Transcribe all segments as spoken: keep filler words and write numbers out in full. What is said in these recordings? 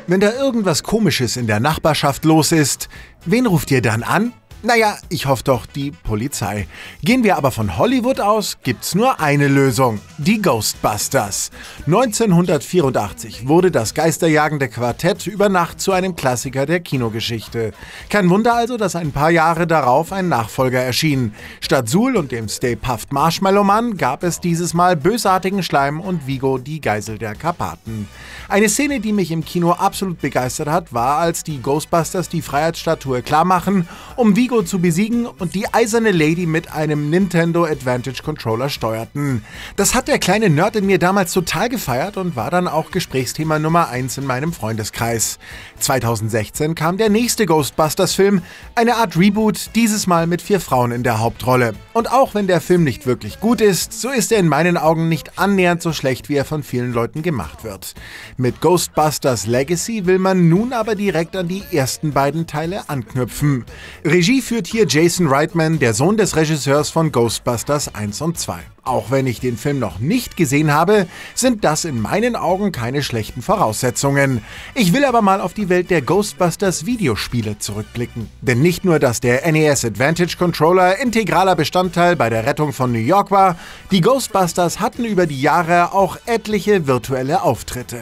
Wenn da irgendwas Komisches in der Nachbarschaft los ist, wen ruft ihr dann an? Naja, ich hoffe doch die Polizei. Gehen wir aber von Hollywood aus, gibt's nur eine Lösung. Die Ghostbusters. neunzehnhundertvierundachtzig wurde das geisterjagende Quartett über Nacht zu einem Klassiker der Kinogeschichte. Kein Wunder also, dass ein paar Jahre darauf ein Nachfolger erschien. Statt Sul und dem Stay Puft Marshmallow Mann gab es dieses Mal bösartigen Schleim und Vigo, die Geisel der Karpaten. Eine Szene, die mich im Kino absolut begeistert hat, war, als die Ghostbusters die Freiheitsstatue klarmachen, um Vigo zu besiegen und die eiserne Lady mit einem Nintendo Advantage Controller steuerten. Das hat der kleine Nerd in mir damals total gefeiert und war dann auch Gesprächsthema Nummer eins in meinem Freundeskreis. zweitausendsechzehn kam der nächste Ghostbusters-Film, eine Art Reboot, dieses Mal mit vier Frauen in der Hauptrolle. Und auch wenn der Film nicht wirklich gut ist, so ist er in meinen Augen nicht annähernd so schlecht, wie er von vielen Leuten gemacht wird. Mit Ghostbusters Legacy will man nun aber direkt an die ersten beiden Teile anknüpfen. Regie führt hier Jason Reitman, der Sohn des Regisseurs von Ghostbusters eins und zwei. Auch wenn ich den Film noch nicht gesehen habe, sind das in meinen Augen keine schlechten Voraussetzungen. Ich will aber mal auf die Welt der Ghostbusters Videospiele zurückblicken. Denn nicht nur, dass der N E S Advantage Controller integraler Bestandteil bei der Rettung von New York war, die Ghostbusters hatten über die Jahre auch etliche virtuelle Auftritte.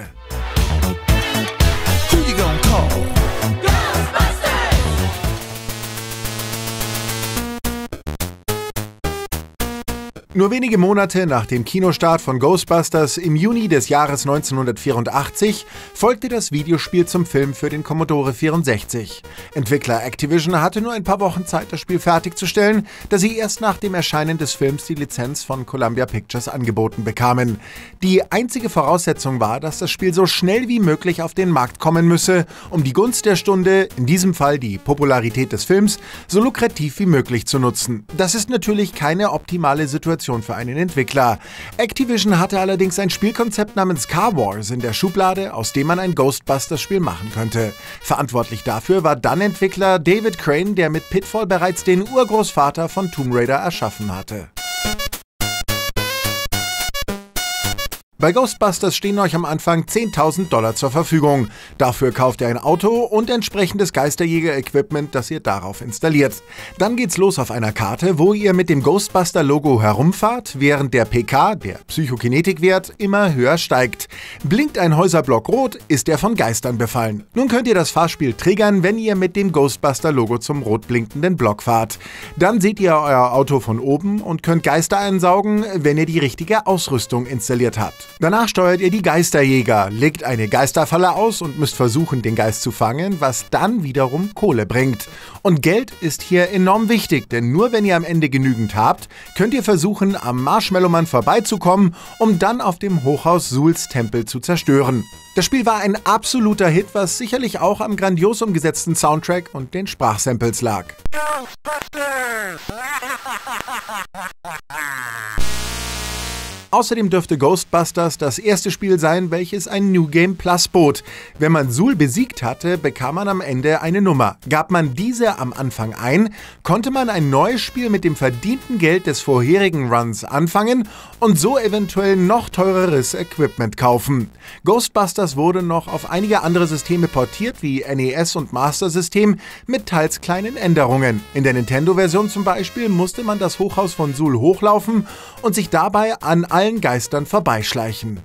Who you gonna call? Nur wenige Monate nach dem Kinostart von Ghostbusters im Juni des Jahres neunzehnhundertvierundachtzig folgte das Videospiel zum Film für den Commodore vierundsechzig. Entwickler Activision hatte nur ein paar Wochen Zeit, das Spiel fertigzustellen, da sie erst nach dem Erscheinen des Films die Lizenz von Columbia Pictures angeboten bekamen. Die einzige Voraussetzung war, dass das Spiel so schnell wie möglich auf den Markt kommen müsse, um die Gunst der Stunde, in diesem Fall die Popularität des Films, so lukrativ wie möglich zu nutzen. Das ist natürlich keine optimale Situation für einen Entwickler. Activision hatte allerdings ein Spielkonzept namens Car Wars in der Schublade, aus dem man ein Ghostbusters-Spiel machen könnte. Verantwortlich dafür war dann Entwickler David Crane, der mit Pitfall bereits den Urgroßvater von Tomb Raider erschaffen hatte. Bei Ghostbusters stehen euch am Anfang zehntausend Dollar zur Verfügung. Dafür kauft ihr ein Auto und entsprechendes Geisterjäger-Equipment, das ihr darauf installiert. Dann geht's los auf einer Karte, wo ihr mit dem Ghostbuster-Logo herumfahrt, während der P K, der Psychokinetikwert, immer höher steigt. Blinkt ein Häuserblock rot, ist er von Geistern befallen. Nun könnt ihr das Fahrspiel triggern, wenn ihr mit dem Ghostbuster-Logo zum rot blinkenden Block fahrt. Dann seht ihr euer Auto von oben und könnt Geister einsaugen, wenn ihr die richtige Ausrüstung installiert habt. Danach steuert ihr die Geisterjäger, legt eine Geisterfalle aus und müsst versuchen, den Geist zu fangen, was dann wiederum Kohle bringt. Und Geld ist hier enorm wichtig, denn nur wenn ihr am Ende genügend habt, könnt ihr versuchen, am Marshmallow Mann vorbeizukommen, um dann auf dem Hochhaus Suls Tempel zu zerstören. Das Spiel war ein absoluter Hit, was sicherlich auch am grandios umgesetzten Soundtrack und den Sprachsamples lag. Außerdem dürfte Ghostbusters das erste Spiel sein, welches ein New Game Plus bot. Wenn man Sul besiegt hatte, bekam man am Ende eine Nummer. Gab man diese am Anfang ein, konnte man ein neues Spiel mit dem verdienten Geld des vorherigen Runs anfangen und so eventuell noch teureres Equipment kaufen. Ghostbusters wurde noch auf einige andere Systeme portiert, wie N E S und Master System, mit teils kleinen Änderungen. In der Nintendo-Version zum Beispiel musste man das Hochhaus von Sul hochlaufen und sich dabei an allen Geistern vorbeischleichen.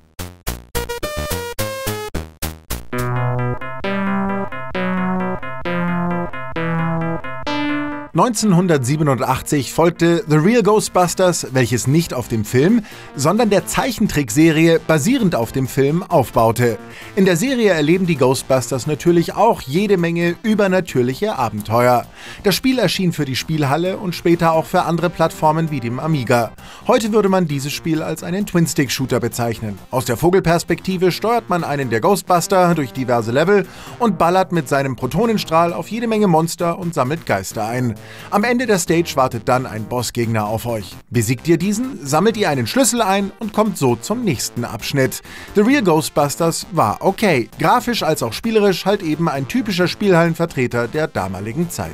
neunzehnhundertsiebenundachtzig folgte The Real Ghostbusters, welches nicht auf dem Film, sondern der Zeichentrickserie basierend auf dem Film aufbaute. In der Serie erleben die Ghostbusters natürlich auch jede Menge übernatürliche Abenteuer. Das Spiel erschien für die Spielhalle und später auch für andere Plattformen wie dem Amiga. Heute würde man dieses Spiel als einen Twin-Stick-Shooter bezeichnen. Aus der Vogelperspektive steuert man einen der Ghostbuster durch diverse Level und ballert mit seinem Protonenstrahl auf jede Menge Monster und sammelt Geister ein. Am Ende der Stage wartet dann ein Bossgegner auf euch. Besiegt ihr diesen, sammelt ihr einen Schlüssel ein und kommt so zum nächsten Abschnitt. The Real Ghostbusters war okay, grafisch als auch spielerisch halt eben ein typischer Spielhallenvertreter der damaligen Zeit.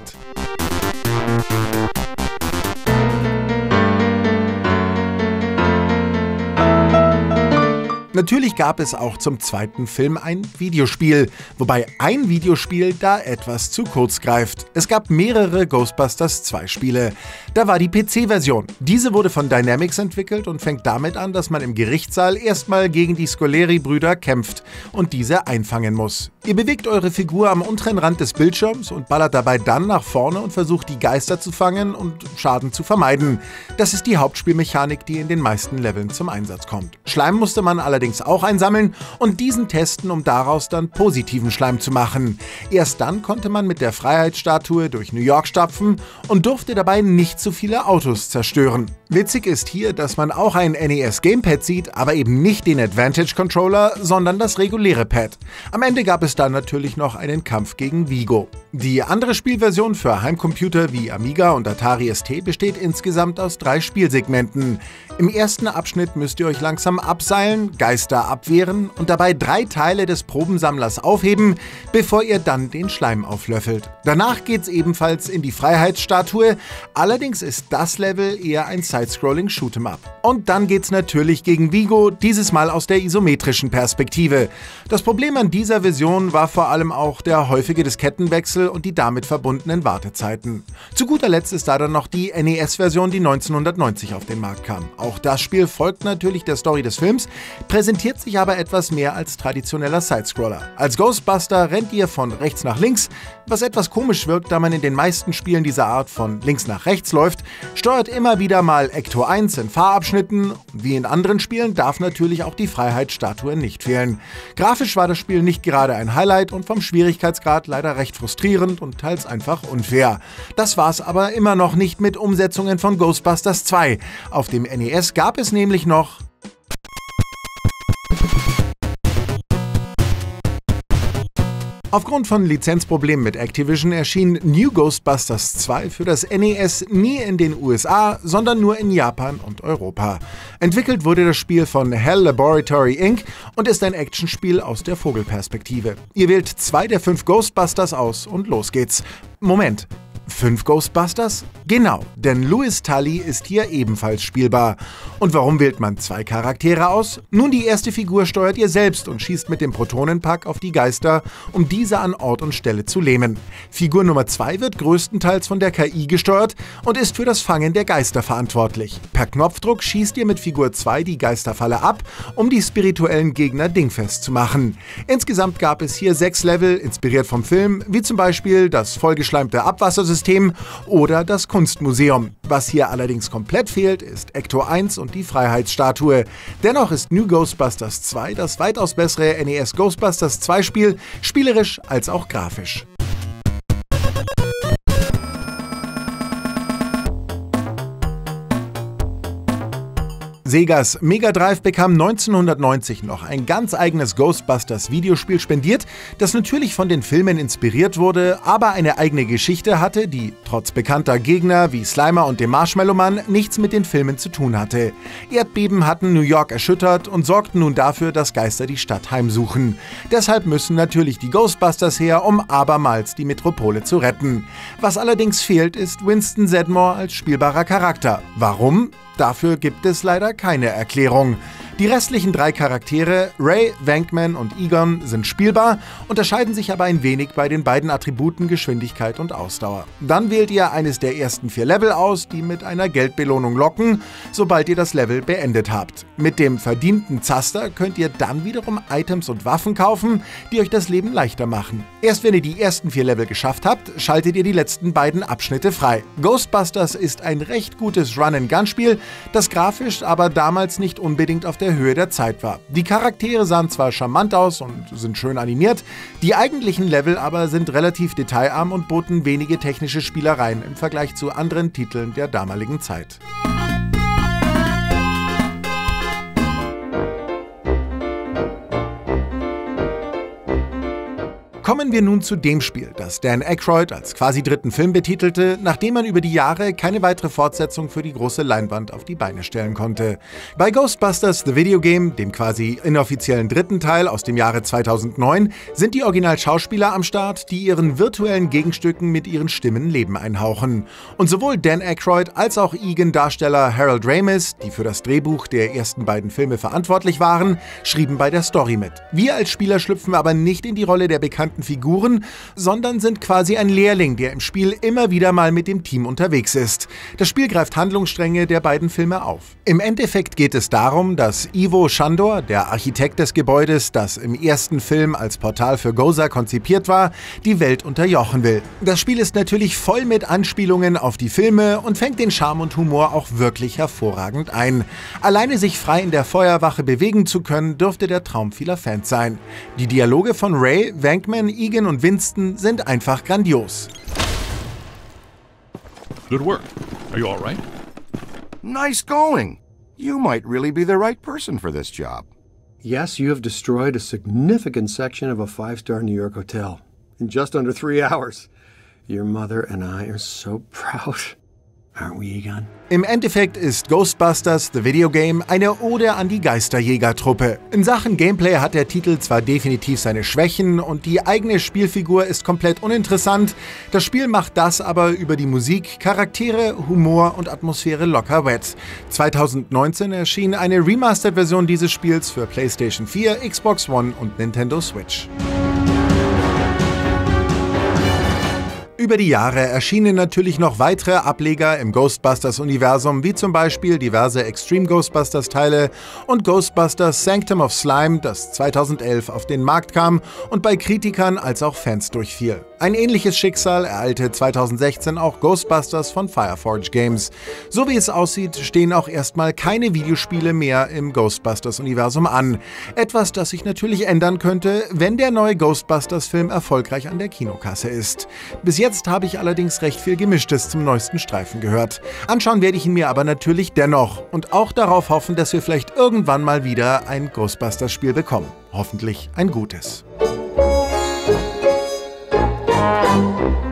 Natürlich gab es auch zum zweiten Film ein Videospiel, wobei ein Videospiel da etwas zu kurz greift. Es gab mehrere Ghostbusters zwei Spiele. Da war die P C-Version. Diese wurde von Dynamics entwickelt und fängt damit an, dass man im Gerichtssaal erstmal gegen die Scoleri-Brüder kämpft und diese einfangen muss. Ihr bewegt eure Figur am unteren Rand des Bildschirms und ballert dabei dann nach vorne und versucht, die Geister zu fangen und Schaden zu vermeiden. Das ist die Hauptspielmechanik, die in den meisten Leveln zum Einsatz kommt. Schleim musste man allerdings auch einsammeln und diesen testen, um daraus dann positiven Schleim zu machen. Erst dann konnte man mit der Freiheitsstatue durch New York stapfen und durfte dabei nicht zu viele Autos zerstören. Witzig ist hier, dass man auch ein N E S Gamepad sieht, aber eben nicht den Advantage Controller, sondern das reguläre Pad. Am Ende gab es dann natürlich noch einen Kampf gegen Vigo. Die andere Spielversion für Heimcomputer wie Amiga und Atari S T besteht insgesamt aus drei Spielsegmenten. Im ersten Abschnitt müsst ihr euch langsam abseilen, Geister abwehren und dabei drei Teile des Probensammlers aufheben, bevor ihr dann den Schleim auflöffelt. Danach geht's ebenfalls in die Freiheitsstatue, allerdings ist das Level eher ein Side-Scrolling Shoot'em-up. Und dann geht's natürlich gegen Vigo, dieses Mal aus der isometrischen Perspektive. Das Problem an dieser Version war vor allem auch der häufige Diskettenwechsel und die damit verbundenen Wartezeiten. Zu guter Letzt ist da dann noch die N E S-Version, die neunzehnhundertneunzig auf den Markt kam. Auch das Spiel folgt natürlich der Story des Films, präsentiert sich aber etwas mehr als traditioneller Sidescroller. Als Ghostbuster rennt ihr von rechts nach links, was etwas komisch wirkt, da man in den meisten Spielen dieser Art von links nach rechts läuft, steuert immer wieder mal Ecto eins in Fahrabschnitten. Wie in anderen Spielen darf natürlich auch die Freiheitsstatue nicht fehlen. Grafisch war das Spiel nicht gerade ein Highlight und vom Schwierigkeitsgrad leider recht frustrierend und teils einfach unfair. Das war's aber immer noch nicht mit Umsetzungen von Ghostbusters zwei. Auf dem N E S gab es nämlich noch Aufgrund von Lizenzproblemen mit Activision erschien New Ghostbusters zwei für das N E S nie in den U S A, sondern nur in Japan und Europa. Entwickelt wurde das Spiel von Hell Laboratory Incorporated und ist ein Actionspiel aus der Vogelperspektive. Ihr wählt zwei der fünf Ghostbusters aus und los geht's. Moment. Fünf Ghostbusters? Genau, denn Louis Tully ist hier ebenfalls spielbar. Und warum wählt man zwei Charaktere aus? Nun, die erste Figur steuert ihr selbst und schießt mit dem Protonenpack auf die Geister, um diese an Ort und Stelle zu lähmen. Figur Nummer zwei wird größtenteils von der K I gesteuert und ist für das Fangen der Geister verantwortlich. Per Knopfdruck schießt ihr mit Figur zwei die Geisterfalle ab, um die spirituellen Gegner dingfest zu machen. Insgesamt gab es hier sechs Level, inspiriert vom Film, wie zum Beispiel das vollgeschleimte Abwassersystem oder das Kunstmuseum. Was hier allerdings komplett fehlt, ist Ecto eins und die Freiheitsstatue. Dennoch ist New Ghostbusters zwei das weitaus bessere N E S Ghostbusters zwei Spiel, spielerisch als auch grafisch. Segas Mega Drive bekam neunzehnhundertneunzig noch ein ganz eigenes Ghostbusters-Videospiel spendiert, das natürlich von den Filmen inspiriert wurde, aber eine eigene Geschichte hatte, die trotz bekannter Gegner wie Slimer und dem Marshmallow Man nichts mit den Filmen zu tun hatte. Erdbeben hatten New York erschüttert und sorgten nun dafür, dass Geister die Stadt heimsuchen. Deshalb müssen natürlich die Ghostbusters her, um abermals die Metropole zu retten. Was allerdings fehlt, ist Winston Zeddemore als spielbarer Charakter. Warum? Dafür gibt es leider keine Erklärung. Die restlichen drei Charaktere, Ray, Venkman und Egon, sind spielbar, unterscheiden sich aber ein wenig bei den beiden Attributen Geschwindigkeit und Ausdauer. Dann wählt ihr eines der ersten vier Level aus, die mit einer Geldbelohnung locken, sobald ihr das Level beendet habt. Mit dem verdienten Zaster könnt ihr dann wiederum Items und Waffen kaufen, die euch das Leben leichter machen. Erst wenn ihr die ersten vier Level geschafft habt, schaltet ihr die letzten beiden Abschnitte frei. Ghostbusters ist ein recht gutes Run-and-Gun-Spiel, das grafisch aber damals nicht unbedingt auf der Höhe der Zeit war. Die Charaktere sahen zwar charmant aus und sind schön animiert, die eigentlichen Level aber sind relativ detailarm und boten wenige technische Spielereien im Vergleich zu anderen Titeln der damaligen Zeit. Kommen wir nun zu dem Spiel, das Dan Aykroyd als quasi dritten Film betitelte, nachdem man über die Jahre keine weitere Fortsetzung für die große Leinwand auf die Beine stellen konnte. Bei Ghostbusters The Video Game, dem quasi inoffiziellen dritten Teil aus dem Jahre zweitausendneun, sind die Originalschauspieler am Start, die ihren virtuellen Gegenstücken mit ihren Stimmen Leben einhauchen. Und sowohl Dan Aykroyd als auch Egan-Darsteller Harold Ramis, die für das Drehbuch der ersten beiden Filme verantwortlich waren, schrieben bei der Story mit. Wir als Spieler schlüpfen aber nicht in die Rolle der bekannten Figuren, sondern sind quasi ein Lehrling, der im Spiel immer wieder mal mit dem Team unterwegs ist. Das Spiel greift Handlungsstränge der beiden Filme auf. Im Endeffekt geht es darum, dass Ivo Shandor, der Architekt des Gebäudes, das im ersten Film als Portal für Gozer konzipiert war, die Welt unterjochen will. Das Spiel ist natürlich voll mit Anspielungen auf die Filme und fängt den Charme und Humor auch wirklich hervorragend ein. Alleine sich frei in der Feuerwache bewegen zu können, dürfte der Traum vieler Fans sein. Die Dialoge von Ray, Venkman, Egan und Winston sind einfach grandios. Good work. Are you all right? Nice going. You might really be the right person for this job. Yes, you have destroyed a significant section of a five-star New York hotel in just under three hours. Your mother and I are so proud. Aren't we, Egon? Im Endeffekt ist Ghostbusters The Video Game eine Ode an die Geisterjägertruppe. In Sachen Gameplay hat der Titel zwar definitiv seine Schwächen und die eigene Spielfigur ist komplett uninteressant, das Spiel macht das aber über die Musik, Charaktere, Humor und Atmosphäre locker wett. zweitausendneunzehn erschien eine Remastered-Version dieses Spiels für PlayStation vier, Xbox One und Nintendo Switch. Über die Jahre erschienen natürlich noch weitere Ableger im Ghostbusters-Universum, wie zum Beispiel diverse Extreme Ghostbusters-Teile und Ghostbusters Sanctum of Slime, das zweitausendelf auf den Markt kam und bei Kritikern als auch Fans durchfiel. Ein ähnliches Schicksal ereilte zweitausendsechzehn auch Ghostbusters von Fireforge Games. So wie es aussieht, stehen auch erstmal keine Videospiele mehr im Ghostbusters-Universum an. Etwas, das sich natürlich ändern könnte, wenn der neue Ghostbusters-Film erfolgreich an der Kinokasse ist. Bis jetzt Jetzt habe ich allerdings recht viel Gemischtes zum neuesten Streifen gehört. Anschauen werde ich ihn mir aber natürlich dennoch und auch darauf hoffen, dass wir vielleicht irgendwann mal wieder ein Ghostbusters-Spiel bekommen. Hoffentlich ein gutes.